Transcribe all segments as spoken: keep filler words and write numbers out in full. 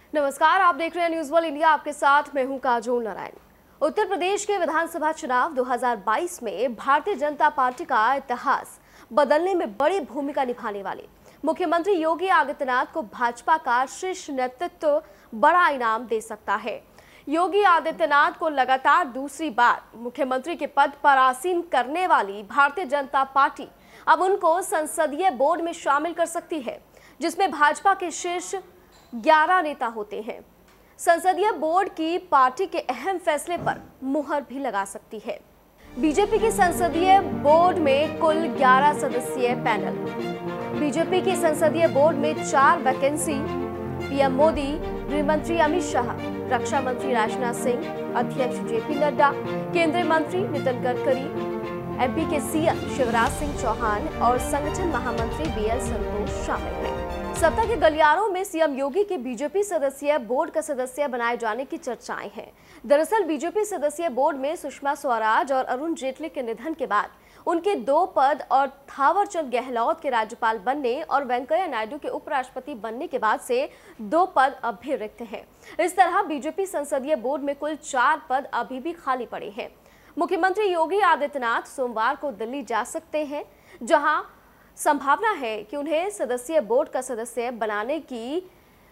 नमस्कार, आप देख रहे हैं न्यूज़ वर्ल्ड इंडिया। आपके साथ मैं हूं काजोल नारायण। उत्तर प्रदेश के विधानसभा चुनाव दो हज़ार बाईस में भारतीय जनता पार्टी का इतिहास बदलने में बड़ी भूमिका निभाने वाले मुख्यमंत्री योगी आदित्यनाथ को भाजपा का शीर्ष नेतृत्व बड़ा इनाम दे सकता है। योगी आदित्यनाथ को लगातार दूसरी बार मुख्यमंत्री के पद पर आसीन करने वाली भारतीय जनता पार्टी अब उनको संसदीय बोर्ड में शामिल कर सकती है, जिसमें भाजपा के शीर्ष ग्यारह नेता होते हैं। संसदीय बोर्ड की पार्टी के अहम फैसले पर मुहर भी लगा सकती है। बीजेपी के संसदीय बोर्ड में कुल ग्यारह सदस्यीय पैनल। बीजेपी के संसदीय बोर्ड में चार वैकेंसी पीएम मोदी, गृह मंत्री अमित शाह, रक्षा मंत्री राजनाथ सिंह, अध्यक्ष जेपी नड्डा, केंद्रीय मंत्री नितिन गडकरी, एमपी के सीएम शिवराज सिंह चौहान और संगठन महामंत्री बीएल संतोष शामिल हैं। सत्ता के गलियारों में सीएम योगी के बीजेपी सदस्यीय बोर्ड का सदस्य बनाए जाने की चर्चाएं हैं। दरअसल बीजेपी सदस्यीय बोर्ड में सुषमा स्वराज और अरुण जेटली के निधन के बाद उनके दो पद और थावरचंद गहलोत के राज्यपाल बनने और वेंकैया नायडू के उपराष्ट्रपति बनने के बाद से दो पद अब भी रिक्त हैं। इस तरह बीजेपी संसदीय बोर्ड में कुल चार पद अभी भी खाली पड़े हैं। मुख्यमंत्री योगी आदित्यनाथ सोमवार को दिल्ली जा सकते हैं, जहां संभावना है कि उन्हें सदस्यीय बोर्ड का सदस्य बनाने की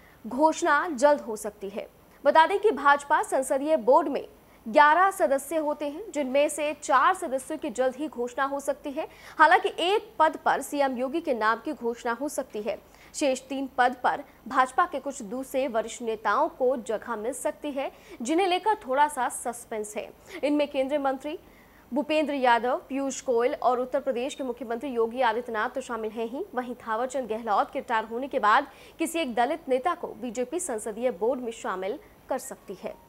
घोषणा जल्द हो सकती है। बता दें कि भाजपा संसदीय बोर्ड में ग्यारह सदस्य होते हैं, जिनमें से चार सदस्यों की जल्द ही घोषणा हो सकती है। हालांकि एक पद पर सीएम योगी के नाम की घोषणा हो सकती है। शेष तीन पद पर भाजपा के कुछ दूसरे वरिष्ठ नेताओं को जगह मिल सकती है, जिन्हें लेकर थोड़ा सा सस्पेंस है। इनमें केंद्रीय मंत्री भूपेंद्र यादव, पीयूष गोयल और उत्तर प्रदेश के मुख्यमंत्री योगी आदित्यनाथ तो शामिल हैं ही। वहीं थावरचंद गहलोत के रिटायर होने के बाद किसी एक दलित नेता को बीजेपी संसदीय बोर्ड में शामिल कर सकती है।